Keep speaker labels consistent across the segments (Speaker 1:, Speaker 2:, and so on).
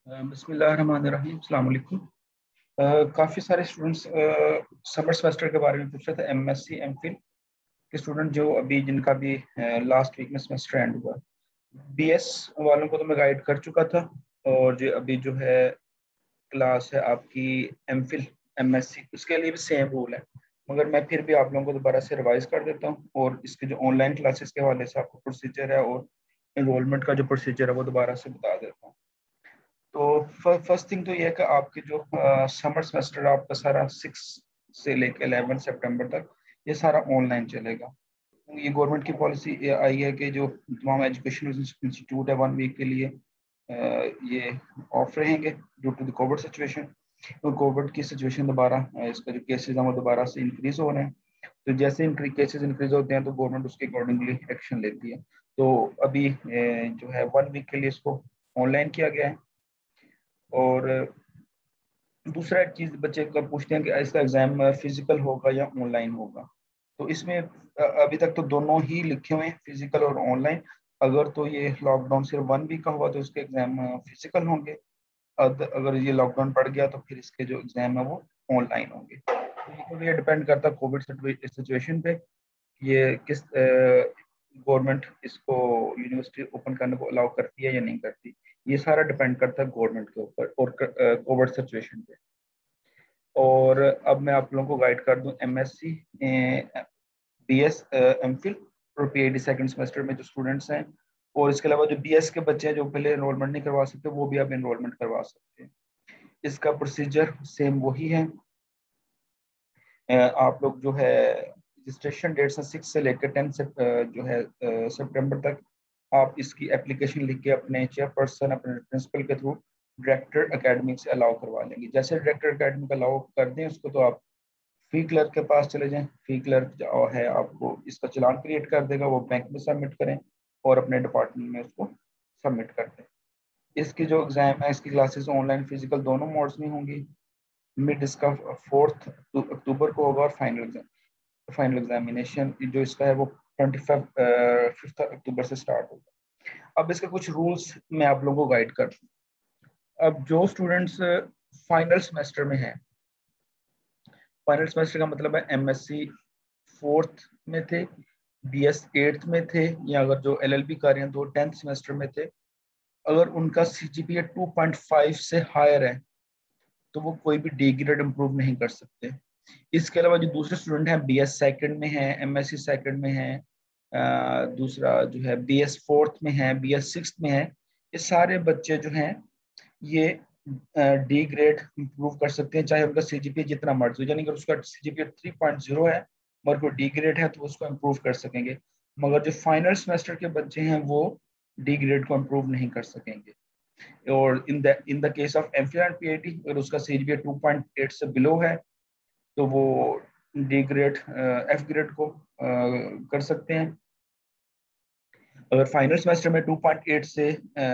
Speaker 1: बिस्मिल्लाहिर्रहमानिर्रहीम, अस्सलाम वालेकुम। काफ़ी सारे स्टूडेंट्स समर सेमेस्टर के बारे में पूछ रहे थे। एमएससी एमफिल के स्टूडेंट जो अभी जिनका भी लास्ट वीक में सेमेस्टर एंड हुआ। बीएस वालों को तो मैं गाइड कर चुका था, और जो अभी जो है क्लास है आपकी एमफिल एमएससी, उसके लिए भी सेम रूल है, मगर मैं फिर भी आप लोगों को दोबारा से रिवाइज कर देता हूँ, और इसके जो ऑनलाइन क्लासेस के हवाले से आपको प्रोसीजर है और एनरोलमेंट का जो प्रोसीजर है वो दोबारा से बता देता हूँ। तो फर्स्ट थिंग तो ये है कि आपके जो समर सेमेस्टर आपका सारा 6 से लेकर 11 सितंबर तक ये सारा ऑनलाइन चलेगा। ये गवर्नमेंट की पॉलिसी आई है कि जो तमाम एजुकेशन इंस्टीट्यूट है 1 वीक के लिए ये ऑफ रहेंगे due to the covid situation. तो कोविड की सिचुएशन दोबारा इसका जो केसेस हैं वो दोबारा से इंक्रीज हो रहे हैं। तो जैसे केसेस इंक्रीज होते हैं तो गवर्नमेंट उसके अकॉर्डिंगली एक्शन लेती है। तो अभी जो है 1 वीक के लिए इसको ऑनलाइन किया गया है। और दूसरा चीज बच्चे का पूछते हैं कि इसका एग्जाम फिजिकल होगा या ऑनलाइन होगा। तो इसमें अभी तक तो दोनों ही लिखे हुए हैं, फिजिकल और ऑनलाइन। अगर तो ये लॉकडाउन सिर्फ 1 वीक का हुआ तो इसके एग्जाम फिजिकल होंगे। अगर ये लॉकडाउन पड़ गया तो फिर इसके जो एग्जाम है वो ऑनलाइन होंगे। तो ये डिपेंड करता है कोविड सिचुएशन पे, ये किस गवर्नमेंट इसको यूनिवर्सिटी ओपन करने को अलाउ करती है या नहीं करती। ये सारा डिपेंड करता है गवर्नमेंट के ऊपर और कोविड सिचुएशन पे। और अब मैं आप लोगों को गाइड कर दूं एमएससी, बीएस, एमफिल और पीएचडी सेकंड सेमेस्टर में जो स्टूडेंट्स हैं, और इसके अलावा जो बीएस के बच्चे हैं जो पहले एनरोलमेंट नहीं करवा सकते वो भी अब एनरोलमेंट करवा सकते हैं। इसका प्रोसीजर सेम वही है। आप लोग जो है रजिस्ट्रेशन डेट से 6 से लेकर 10 से जो है सितंबर तक आप इसकी एप्लीकेशन लिख के अपने चेयरपर्सन अपने प्रिंसिपल के थ्रू डायरेक्टर एकेडमिक से अलाउ करवा लेंगे। जैसे डायरेक्टर एकेडमिक अलाउ कर दें उसको तो आप फी क्लर्क के पास चले जाएं। फी क्लर्क जो है आपको इसका चालान क्रिएट कर देगा, वो बैंक में सबमिट करें और अपने डिपार्टमेंट में उसको सबमिट कर दें। इसकी जो एग्जाम है इसकी क्लासेस ऑनलाइन फिजिकल दोनों मोड्स में होंगी। मिड इसका 4 अक्टूबर को होगा, और फाइनल एग्जामिनेशन जो इसका है वो 5 अक्टूबर से स्टार्ट होगा। अब इसके कुछ रूल्स मैं आप लोगों को गाइड कर दूं। अब जो स्टूडेंट्स फाइनल सेमेस्टर में हैं, फाइनल सेमेस्टर का मतलब है एमएससी 4th में थे, बीएस 8th में थे, या अगर जो एलएलबी कर रहे हैं तो 10th सेमेस्टर में थे, अगर उनका सीजीपीए 2.5 से हायर है तो वो कोई भी डी ग्रेड इम्प्रूव नहीं कर सकते। इसके अलावा जो दूसरे स्टूडेंट हैं बीएस सेकंड में है, एमएससी सेकंड में है, दूसरा जो है बीएस 4th में है, बीएस 6th में है, ये सारे बच्चे जो हैं ये डी ग्रेड इम्प्रूव कर सकते हैं चाहे उनका सीजीपीए जितना मर्जी हो। यानी अगर उसका सीजीपीए 3.0 है मगर कोई डी ग्रेड है तो उसको इम्प्रूव कर सकेंगे, मगर जो फाइनल सेमेस्टर के बच्चे हैं वो डी ग्रेड को इम्प्रूव नहीं कर सकेंगे। और in the case of MPhil and PhD अगर उसका सीजीपीए 2.8 से बिलो है तो वो डी ग्रेड एफ ग्रेड को कर सकते हैं। अगर फाइनल सेमेस्टर में 2.8 से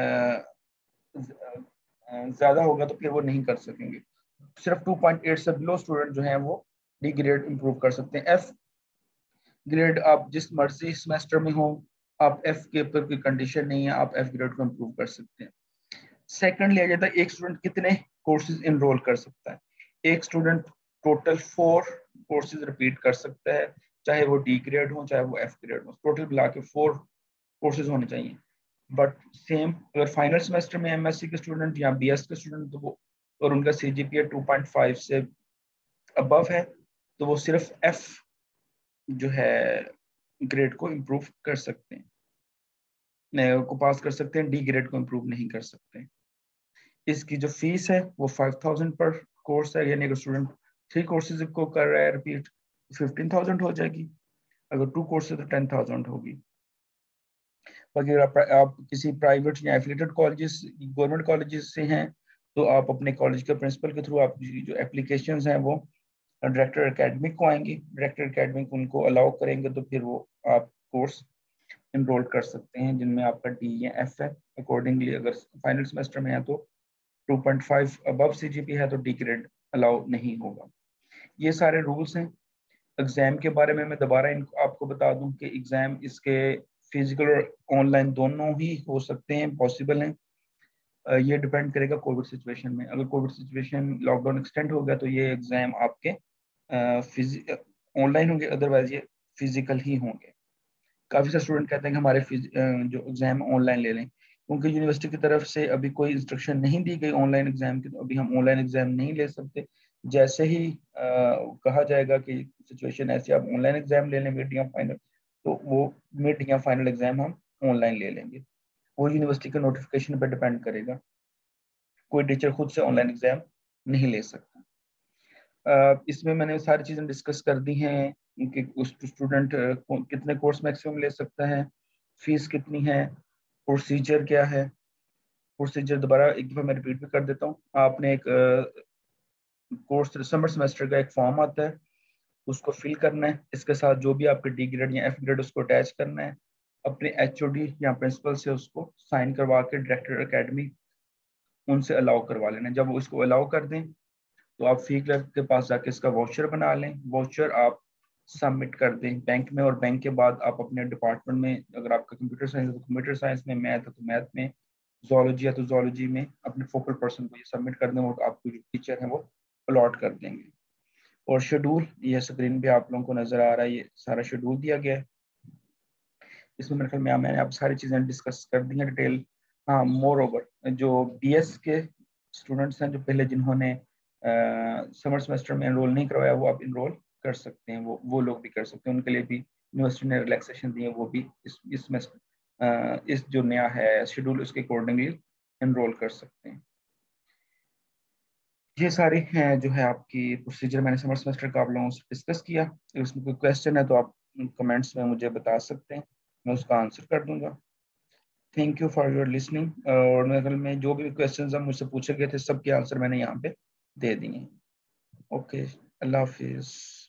Speaker 1: ज्यादा होगा तो फिर वो नहीं कर सकेंगे। सिर्फ 2.8 से बिलो स्टूडेंट जो हैं वो डी ग्रेड इंप्रूव कर सकते हैं। एफ ग्रेड आप जिस मर्जी सेमेस्टर में हो, आप एफ के ऊपर कोई कंडीशन नहीं है, आप एफ ग्रेड को इंप्रूव कर सकते हैं। सेकंड लिया जाता है एक स्टूडेंट कितने कोर्सेज इनरोल कर सकता है। एक स्टूडेंट टोटल 4 कोर्सेज रिपीट कर सकता है, चाहे वो डी ग्रेड हो चाहे वो एफ ग्रेड हो, टोटल मिला के 4 कोर्सेज होने चाहिए। बट सेम अगर फाइनल सेमेस्टर में एमएससी के स्टूडेंट या बीएस के स्टूडेंट तो वो और उनका सीजीपीए 2.5 से अबव है तो वो सिर्फ एफ जो है ग्रेड को इम्प्रूव कर सकते हैं, को पास कर सकते हैं, डी ग्रेड को इम्प्रूव नहीं कर सकते। इसकी जो फीस है वो 5000 पर कोर्स है, यानी अगर स्टूडेंट 3 कोर्सेज को कर रहा है रिपीट 15,000 हो जाएगी, अगर 2 कोर्सेज तो 10,000 होगी। बाकी अगर आप किसी प्राइवेट या एफिलिएटेड कॉलेजेस गवर्नमेंट कॉलेजेस से हैं तो आप अपने कॉलेज के प्रिंसिपल के थ्रू आप जो एप्लीकेशंस हैं वो डायरेक्टर एकेडमिक को आएंगी, डायरेक्टर एकेडमिक उनको अलाउ करेंगे तो फिर वो आप कोर्स इनरोल कर सकते हैं जिनमें आपका डी या एफ है। अकॉर्डिंगली अगर फाइनल सेमेस्टर में है तो 2.5 अबव सीजीपी है तो डी ग्रेड अलाउ नहीं होगा। ये सारे रूल्स हैं। एग्जाम के बारे में मैं दोबारा आपको बता दूं कि एग्जाम इसके फिजिकल और ऑनलाइन दोनों ही हो सकते हैं, पॉसिबल हैं। ये डिपेंड करेगा कोविड सिचुएशन में। अगर कोविड सिचुएशन लॉकडाउन एक्सटेंड हो गया तो ये एग्जाम आपके ऑनलाइन होंगे, अदरवाइज ये फिजिकल ही होंगे। काफी सारे स्टूडेंट कहते हैं कि हमारे जो एग्जाम ऑनलाइन ले लें, क्योंकि यूनिवर्सिटी की तरफ से अभी कोई इंस्ट्रक्शन नहीं दी गई ऑनलाइन एग्जाम की, तो अभी हम ऑनलाइन एग्जाम नहीं ले सकते। जैसे ही कहा जाएगा कि सिचुएशन ऐसी, आप ऑनलाइन एग्जाम ले लें मिड या फाइनल, तो वो मिड या फाइनल एग्जाम हम ऑनलाइन ले लेंगे। वो यूनिवर्सिटी के नोटिफिकेशन पर डिपेंड करेगा, कोई टीचर खुद से ऑनलाइन एग्जाम नहीं ले सकता। इसमें मैंने सारी चीजें डिस्कस कर दी हैं कि उस स्टूडेंट कितने कोर्स मैक्सिमम ले सकता है, फीस कितनी है, प्रोसीजर क्या है। प्रोसीजर दोबारा एक दफा मैं रिपीट भी कर देता हूँ। आपने एक कोर्स समर सेमेस्टर का एक फॉर्म आता है, उसको फिल करना है, इसके साथ जो भी आपके डी ग्रेड या एफ ग्रेड उसको अटैच करना है, अपने एचओडी या प्रिंसिपल से उसको साइन करवा के डायरेक्टर एकेडमी उनसे अलाउ करवा लेना। जब वो इसको अलाउ कर दें तो आप फी क्लर्क के पास जाके इसका वाउचर बना लें, वाउचर आप सबमिट कर दें बैंक में, और बैंक के बाद आप अपने डिपार्टमेंट में, अगर आपका कंप्यूटर साइंस है तो कंप्यूटर साइंस में, मैथ है तो मैथ में, जोलॉजी है तो जोलॉजी में अपने फोकल पर्सन को ये सबमिट कर दें, और आपको जो टीचर है वो अलॉट कर देंगे। और शेड्यूल ये स्क्रीन पे आप लोगों को नजर आ रहा है, ये सारा शेड्यूल दिया गया है। इसमें मेरे ख्याल में मैंने आप सारी चीजें डिस्कस कर दी हैं डिटेल। हाँ, मोर ओवर जो बीएस के स्टूडेंट्स हैं, जो पहले जिन्होंने समर सेमेस्टर में एनरोल नहीं करवाया, वो आप इनरोल कर सकते हैं, वो लोग भी कर सकते हैं। उनके लिए भी यूनिवर्सिटी ने रिलैक्सेशन दी है, वो भी इस जो नया है शेड्यूल उसके अकॉर्डिंगली एनरोल कर सकते हैं। ये सारी हैं जो है आपकी प्रोसीजर मैंने समर सेमेस्टर का आप लोगों से डिस्कस किया। अगर उसमें कोई क्वेश्चन है तो आप कमेंट्स में मुझे बता सकते हैं, मैं उसका आंसर कर दूंगा। Thank you for your listening. और मेरे ख्याल में जो भी क्वेश्चंस हम मुझसे पूछे गए थे सबके आंसर मैंने यहाँ पे दे दिए। ओके, अल्लाह हाफिज़।